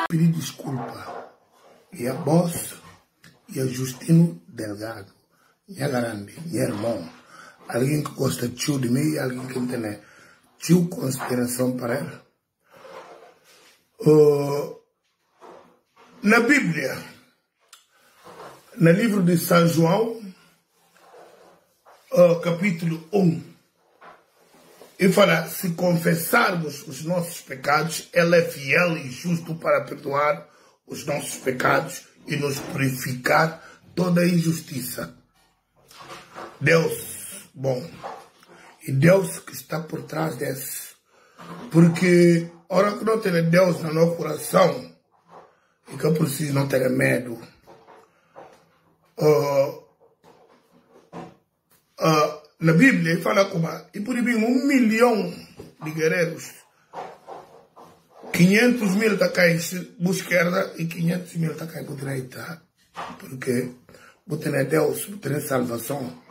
pedir desculpa. E a boss, e a Justino Delgado, minha grande, minha irmã. Alguém que gosta de mim, alguém que tem consideração para ela. Na Bíblia, no livro de São João, capítulo 1, ele fala, se confessarmos os nossos pecados, Ele é fiel e justo para perdoar os nossos pecados e nos purificar toda a injustiça. Deus, bom, e Deus que está por trás desse, porque a hora que não tem Deus no nosso coração, e que eu preciso não ter medo, na Bíblia ele fala como, e por vir 1 milhão de guerreiros, 500 mil está cá para esquerda e 500 mil está cá para direita, porque você é Deus, você é salvação.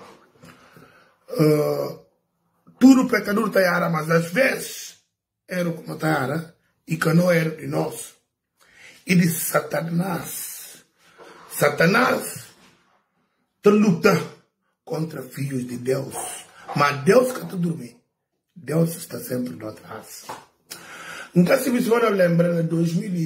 Tudo pecador está ara, mas às vezes era como está ara e que não era de nós. E de Satanás. Satanás te luta contra filhos de Deus. Mas Deus que está dormindo. Deus está sempre do atrás. Então, se você lembra de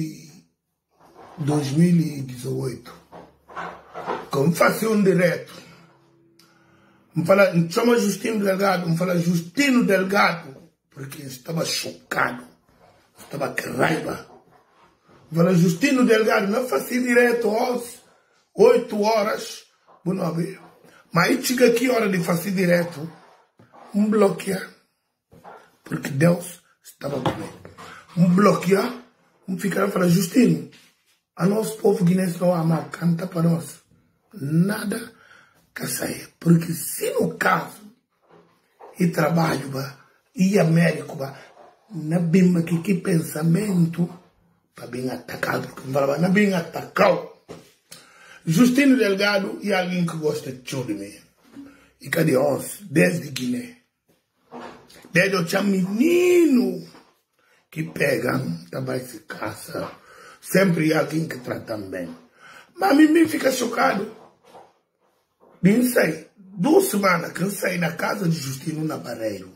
2018, como fazia direto, me chama Justino Delgado, me fala Justino Delgado, porque estava chocado, estava com raiva. Me fala Justino Delgado, não fazia direto às 8 horas, mas aí chega aqui a hora de fazer direto, bloquear, porque Deus estava comigo. Bloquear, ficar a falar, Justino, a nosso povo guinense não ama, canta para nós. Nada que saia. Porque se no caso, e trabalho, e Américo, não bem que pensamento, para bem atacado, porque não bem atacado. Justino Delgado e alguém que gosta de mim. E cadê nós? Desde Guiné. Desde eu tinha menino que pegam, também se caça. Sempre alguém que trata bem. Mas me fica chocado. Bem sei, 2 semanas que eu saí na casa de Justino na Barreiro.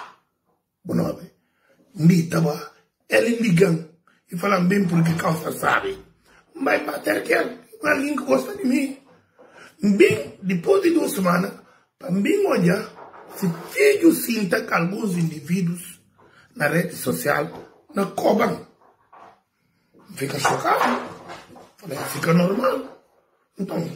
Me estava ele ligando e falando bem porque causa sabe. Vai bater aquele, alguém que gosta de mim. Bem, depois de 2 semanas, para mim olhar, se filho sinta que alguns indivíduos na rede social não cobram. Fica chocado. Falei, fica normal. Então,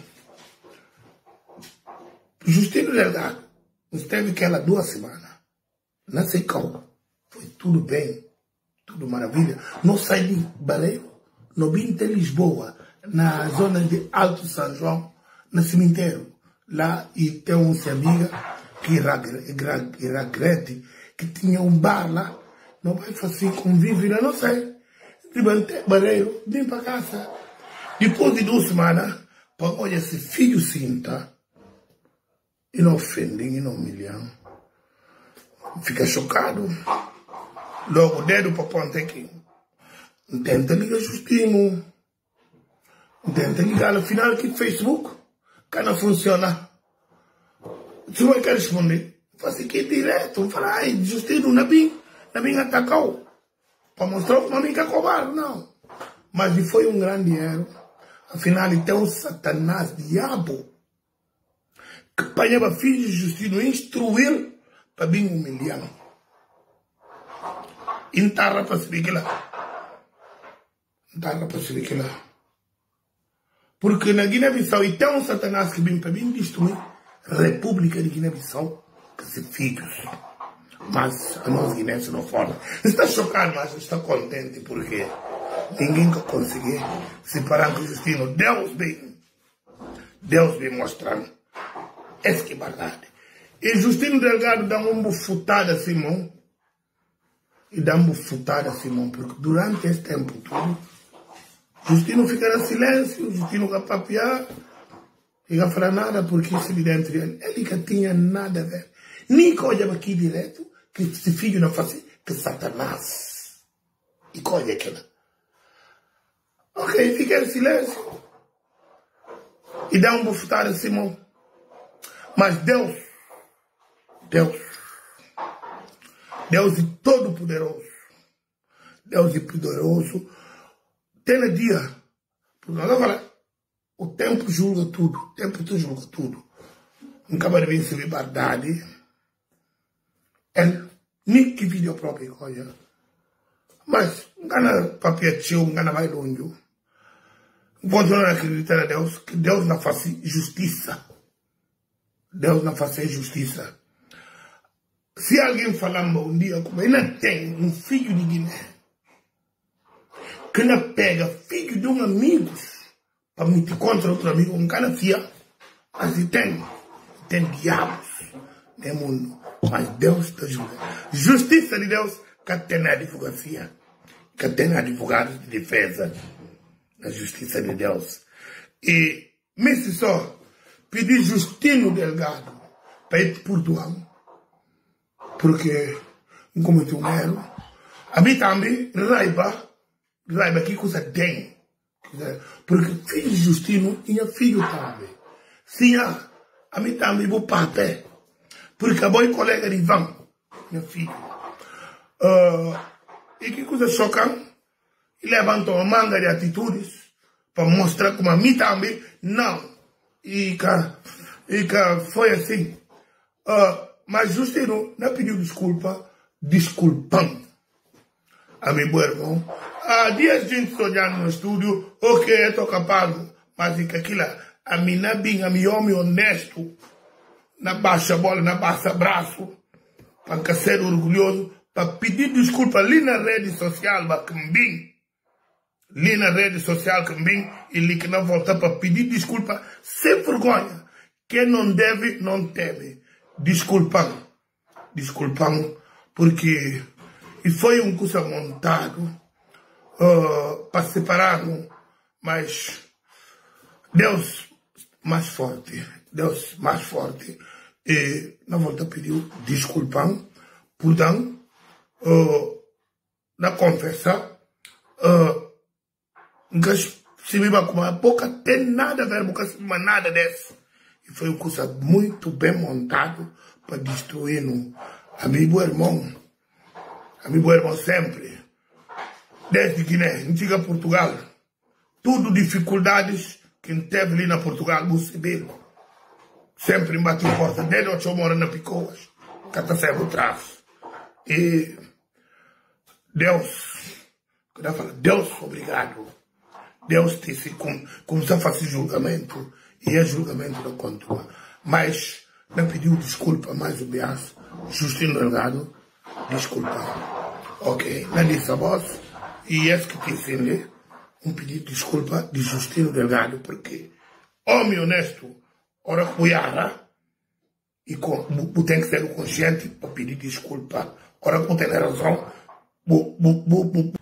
Justino Delgado esteve aquela 2 semanas. Não sei como. Foi tudo bem. Tudo maravilha. Não saí de Barreiro. Não vim até Lisboa. Na zona de Alto São João. No cemitério. Lá e tem uma amiga que Iragrete, que tinha um bar lá. Não vai fazer convívio, não sei. Levantei Barreiro, vim para casa. Depois de 2 semanas, para olhar esse filho sinta, e não ofendem, e não humilham. Fica chocado. Logo, dedo para ponta aqui. Tenta ligar Justino. Tenta ligar no final aqui no Facebook. Que não funciona. Se você quer responder, faça aqui direto. Fala, ai, Justino, não vim atacou. Para mostrar que não vim covarde, não. Mas foi um grande erro. Afinal, tem um Satanás, diabo, que apanhava filhos de Justino, instruir para vir humilhar. E não estava para se ver lá. Não estava para se ver lá. Porque na Guiné-Bissau, e tem um Satanás que vem para vir destruir a República de Guiné-Bissau, que se filhos. Mas a nós guinenses não foram. Está chocado, mas está contente porque ninguém conseguiu separar com Justino. Deus vem mostrando. Essa que é verdade. E Justino Delgado dá uma bufutada a Simão. E dá uma bufutada a Simão. Porque durante esse tempo todo, Justino fica em silêncio, Justino vai papiar. E não falar nada porque isso de dentro dele. Ele que tinha nada a ver. Nem que olhava aqui direto, que esse filho não fazia, que Satanás. E colhe aquela. Ok, fica em silêncio. E dá um bofetada a Simão. Mas Deus é todo poderoso. Deus é poderoso. Tem dia. Porque nós vamos falar, o tempo julga tudo. O tempo tu julga tudo. Nunca vai vir sem liberdade. Nem que vídeo próprio coisa. Mas, engana papietinho, engana vai longe. Vou não acreditar a Deus, que Deus não faz justiça. Deus não faz justiça. Se alguém falar um dia, como ainda tem um filho de Guiné, que não pega filho de um amigo, para mentir contra outro amigo, um cara fia, mas tem diabos no mundo. Mas Deus está julgando. Justiça de Deus, que tem na advocacia, que tem advogados de defesa, na justiça de Deus. E, mesmo só, pedir Justino Delgado para ir para Portugal, porque não cometeu um erro. A mim também, raiva que coisa tem. Porque filho de Justino tinha filho também. Sim, a mim também vou papel. Porque a boa colega de Ivan, minha filha. E que coisa chocante. Ele levantou uma manga de atitudes para mostrar como a mim também não. E que foi assim. Mas Justino não pediu desculpando a meu irmão. Há dias gente olhando no estúdio, ok, eu estou capaz, mas é que aquilo, a mim não é bem, a meu homem honesto, na baixa bola, na baixa braço, para ser orgulhoso, para pedir desculpa ali na rede social, ali na rede social também, ele que não volta para pedir desculpa sem vergonha. Quem não deve, não teme. Desculpamos, porque foi um curso montado para separar, mas Deus mais forte, e não volta a pedir desculpa, portanto, na confessa, se me com a boca tem nada a ver, mas nada desse. E foi um curso muito bem montado para destruir a meu irmão sempre. Desde Guiné, antiga Portugal, tudo dificuldades que teve ali na Portugal, você sempre bateu porta, desde onde eu moro na Picoas, que está sempre atrás. E Deus, obrigado. Deus disse como se fazer julgamento, e é julgamento da conta. Mas não pediu desculpa mais uma vez. Justino Delgado, desculpa. Ok, não disse a voz, e esse que disse um pedido de desculpa de Justino Delgado, porque homem honesto, ora cuiara, e tem que ser o consciente para pedir desculpa. Ora, com tem razão,